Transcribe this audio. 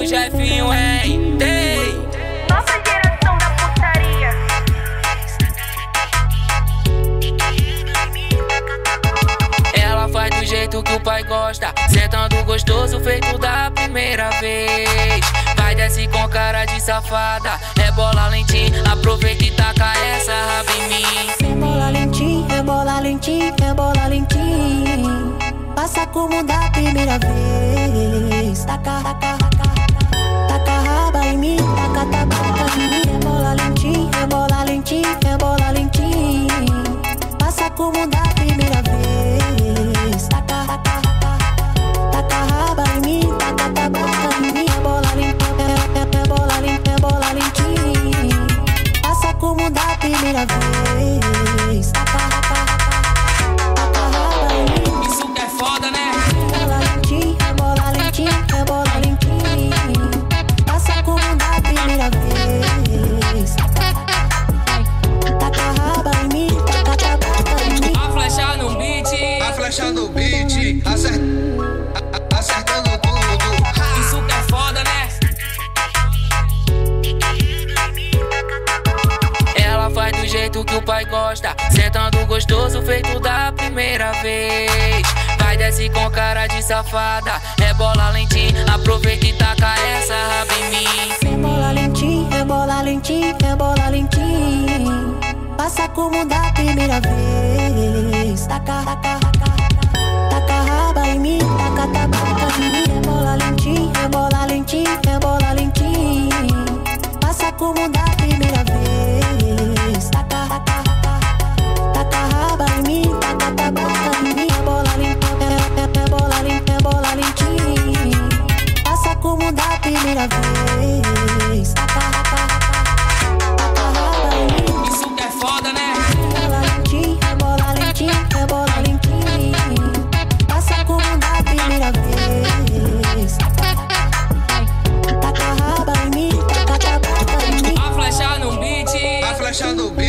o Jefinho tem. Nova geração da putaria. Ela faz do jeito que o pai gosta, sentando gostoso feito da primeira vez. Vai, desce com cara de safada, rebola lentinho, aproveita e taca essa raba em mim. Rebola lentinho, rebola lentinho, rebola lentinho. Passa como da primeira vez. Taca, taca, taca a raba em mim, taca, taca em mim. Rebola lentinho, rebola lentinho, rebola lentinho. Passa como da primeira vez. Taca, taca, taca a raba em mim, taca, taca em mim. Rebola lentinho, rebola lentinho, rebola lentinho. Passa como da primeira vez. Taca, taca, taca a raba em mim. Isso que é foda, né? Rebola lentinho, rebola lentinho, rebola lentinho. Passa como da primeira vez. Taca a raba em mim, taca, taca em mim. A flecha no beat, A flecha no beat, acertando tudo. isso que é foda, né? Ela faz do jeito que o pai gosta, sentando gostoso feito da primeira vez. Vai, desce com cara de safada, rebola lentinho, aproveita e taca essa raba em mim. Rebola lentinho, rebola lentinho, rebola lentinho. Passa como da primeira vez. Taca, taca, taca a raba em mim, taca, taca em mim. Rebola lentinho, rebola lentinho, rebola lentinho. Passa como da primeira vez. Taca, taca, taca a raba em mim, taca, taca em mim. Rebola lentinho, rebola lentinho, rebola lentinho. Passa como da primeira vez. Taca, taca, taca a raba em mim. Isso que é foda, né? Rebola lentinho, rebola lentinho, rebola lentinho. Passa como da primeira vez. Taca a raba em mim, taca, taca em mim. A flecha no beat, A flecha no beat.